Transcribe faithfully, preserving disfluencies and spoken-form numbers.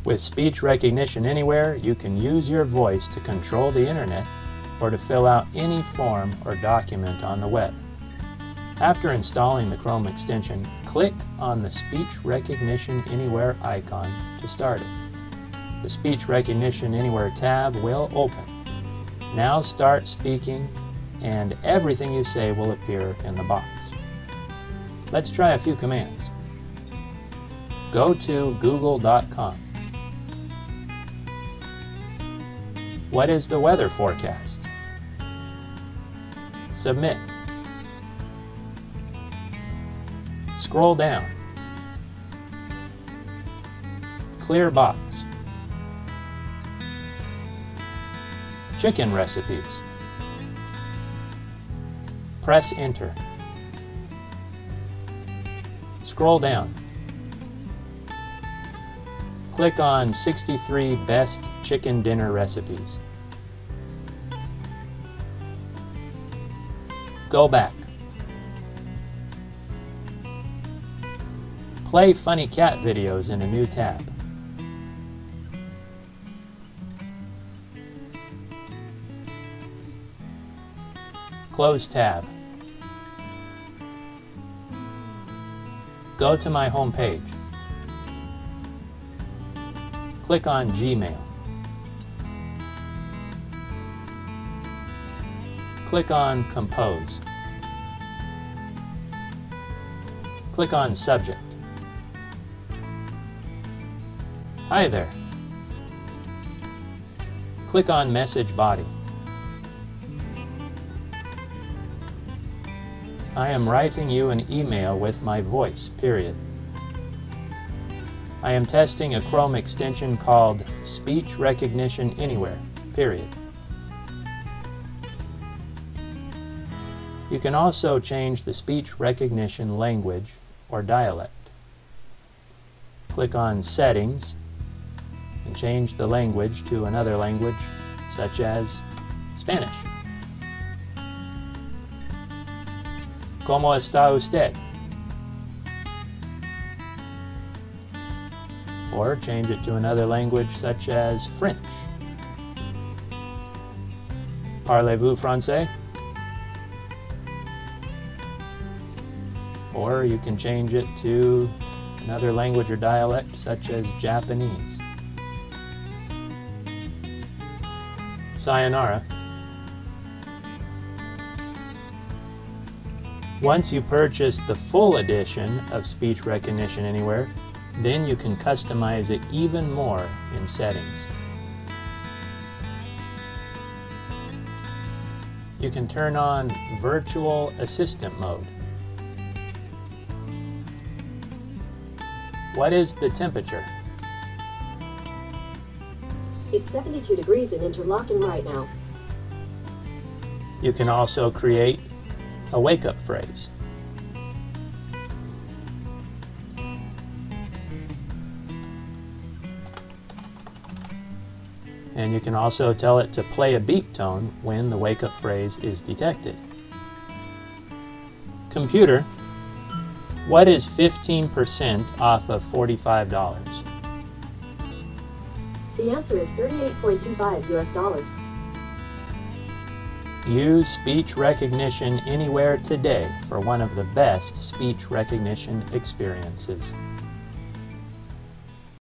With Speech Recognition Anywhere, you can use your voice to control the internet or to fill out any form or document on the web. After installing the Chrome extension, click on the Speech Recognition Anywhere icon to start it. The Speech Recognition Anywhere tab will open. Now start speaking, and everything you say will appear in the box. Let's try a few commands. Go to google dot com. What is the weather forecast? Submit. Scroll down. Clear box. Chicken recipes. Press Enter. Scroll down. Click on sixty-three Best Chicken Dinner Recipes. Go back. Play funny cat videos in a new tab. Close tab. Go to my home page. Click on Gmail. Click on Compose. Click on Subject. Hi there. Click on Message Body. I am writing you an email with my voice, period. I am testing a Chrome extension called Speech Recognition Anywhere, period. You can also change the speech recognition language or dialect. Click on Settings and change the language to another language, such as Spanish. ¿Cómo está usted? Or change it to another language such as French. Parlez-vous français? Or you can change it to another language or dialect such as Japanese. Sayonara. Once you purchase the full edition of Speech Recognition Anywhere, then you can customize it even more in settings. You can turn on Virtual Assistant mode. What is the temperature? It's seventy-two degrees in Interlaken right now. You can also create a wake-up phrase. And you can also tell it to play a beep tone when the wake-up phrase is detected. Computer, what is fifteen percent off of forty-five dollars? The answer is thirty-eight point two five U S dollars. Use Speech Recognition Anywhere today for one of the best speech recognition experiences.